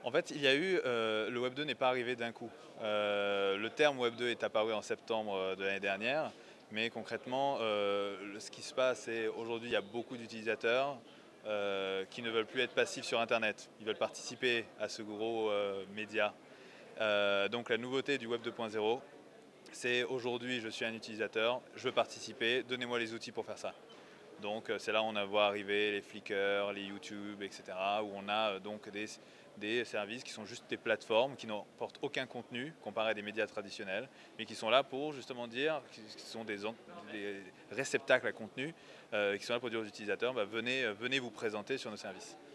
En fait, il y a eu, le Web 2 n'est pas arrivé d'un coup. Le terme Web 2 est apparu en septembre de l'année dernière, mais concrètement, ce qui se passe, c'est aujourd'hui, il y a beaucoup d'utilisateurs qui ne veulent plus être passifs sur Internet. Ils veulent participer à ce gros média. Donc la nouveauté du Web 2.0, c'est aujourd'hui, je suis un utilisateur, je veux participer, donnez-moi les outils pour faire ça. Donc c'est là où on voit arriver les Flickr, les YouTube, etc. Où on a donc des services qui sont juste des plateformes qui n'apportent aucun contenu comparé à des médias traditionnels, mais qui sont là pour justement dire, qui sont des réceptacles à contenu, qui sont là pour dire aux utilisateurs, venez vous présenter sur nos services.